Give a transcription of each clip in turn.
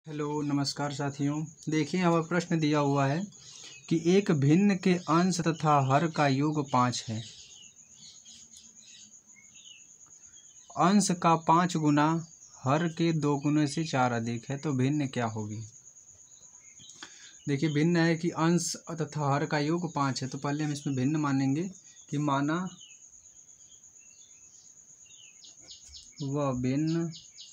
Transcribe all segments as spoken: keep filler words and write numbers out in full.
Hello नमस्कार साथियों। देखिए यहाँ पर प्रश्न दिया हुआ है कि एक भिन्न के अंश तथा हर का योग पाँच है। अंश का पाँच गुना हर के दो गुने से चार अधिक है, तो भिन्न क्या होगी। देखिए भिन्न है कि अंश तथा हर का योग पाँच है, तो पहले हम इसमें भिन्न मानेंगे कि माना वह भिन्न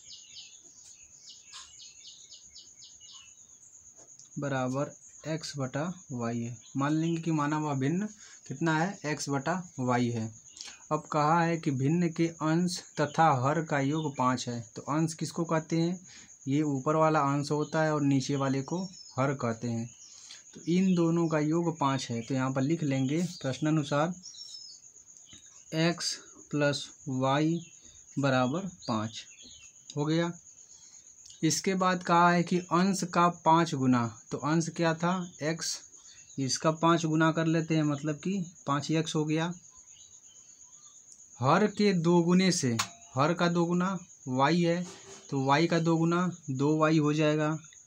बराबर एक्स बटा वाई है। मान लेंगे कि माना हुआ भिन्न कितना है, एक्स बटा वाई है। अब कहा है कि भिन्न के अंश तथा हर का योग पाँच है, तो अंश किसको कहते हैं, ये ऊपर वाला अंश होता है और नीचे वाले को हर कहते हैं। तो इन दोनों का योग पाँच है, तो यहाँ पर लिख लेंगे प्रश्नानुसार एक्स प्लस वाई बराबर पाँच हो गया। इसके बाद कहा है कि अंश का पाँच गुना, तो अंश क्या था एक्स, इसका पाँच गुना कर लेते हैं, मतलब कि पाँच एक्स हो गया। हर के दो गुने से, हर का दो गुना वाई है, तो वाई का दो गुना दो वाई हो जाएगा।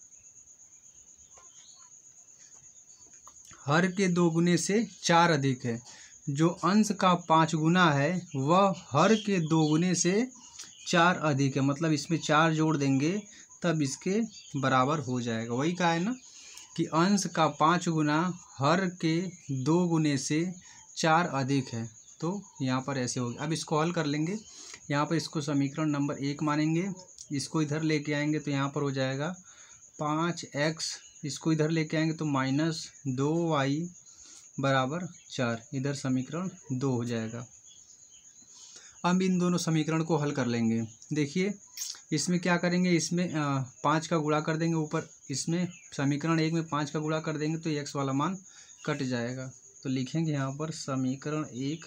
हर के दो गुने से चार अधिक है, जो अंश का पाँच गुना है वह हर के दो गुने से चार अधिक है, मतलब इसमें चार जोड़ देंगे तब इसके बराबर हो जाएगा। वही कहा है ना कि अंश का पाँच गुना हर के दो गुने से चार अधिक है, तो यहाँ पर ऐसे होगा। अब इसको हल कर लेंगे। यहाँ पर इसको समीकरण नंबर एक मानेंगे, इसको इधर लेके आएंगे तो यहाँ पर हो जाएगा पाँच एक्स, इसको इधर लेके आएंगे तो माइनस दो वाई बराबर चार, इधर समीकरण दो हो जाएगा। अब इन दोनों समीकरण को हल कर लेंगे। देखिए इसमें क्या करेंगे, इसमें पाँच का गुणा कर देंगे ऊपर, इसमें समीकरण एक में पाँच का गुणा कर देंगे तो एक्स वाला मान कट जाएगा। तो लिखेंगे यहाँ पर समीकरण एक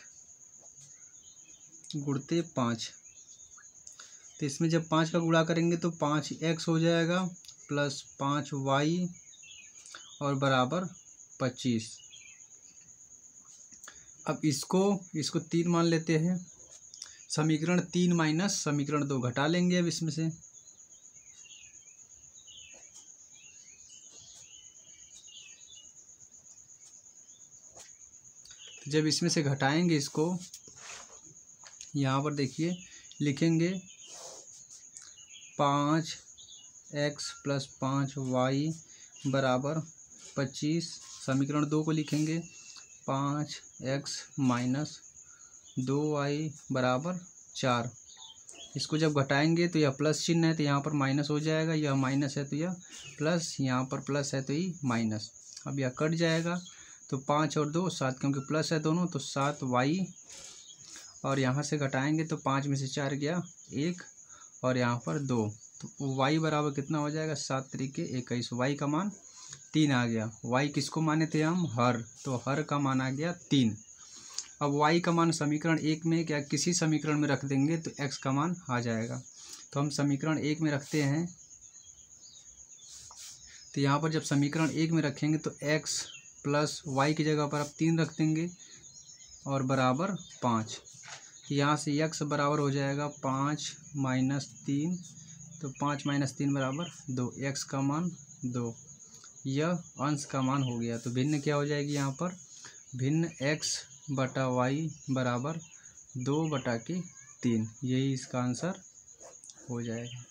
गुणते पाँच, तो इसमें जब पाँच का गुणा करेंगे तो पाँच एक्स हो जाएगा प्लस पाँच वाई और बराबर पच्चीस। अब इसको इसको तीन मान लेते हैं, समीकरण तीन माइनस समीकरण दो घटा लेंगे। अब इसमें से तो जब इसमें से घटाएंगे इसको, यहाँ पर देखिए लिखेंगे पाँच एक्स प्लस पाँच वाई बराबर पच्चीस। समीकरण दो को लिखेंगे पाँच एक्स माइनस दो वाई बराबर चार। इसको जब घटाएंगे तो यह प्लस चिन्ह है तो यहाँ पर माइनस हो जाएगा, यह माइनस है तो यह प्लस, यहाँ पर प्लस है तो ये माइनस। अब यह कट जाएगा तो पाँच और दो सात, क्योंकि प्लस है दोनों तो सात वाई, और यहाँ से घटाएंगे तो पाँच में से चार गया एक और यहाँ पर दो, तो वाई बराबर कितना हो जाएगा, सात तरीके इक्कीस। वाई का मान तीन आ गया। वाई किसको माने थे हम, हर, तो हर का मान आ गया तीन। अब y का मान समीकरण एक में क्या किसी समीकरण में रख देंगे तो x का मान आ जाएगा। तो हम समीकरण एक में रखते हैं, तो यहाँ पर जब समीकरण एक में रखेंगे तो x प्लस वाई की जगह पर आप तीन रख देंगे और बराबर पाँच। यहाँ से x बराबर हो जाएगा पाँच माइनस तीन, तो पाँच माइनस तीन बराबर दो, x का मान दो, यह अंश का मान हो गया। तो भिन्न क्या हो जाएगी, यहाँ पर भिन्न x बटा वाई बराबर दो बटा के तीन, यही इसका आंसर हो जाएगा।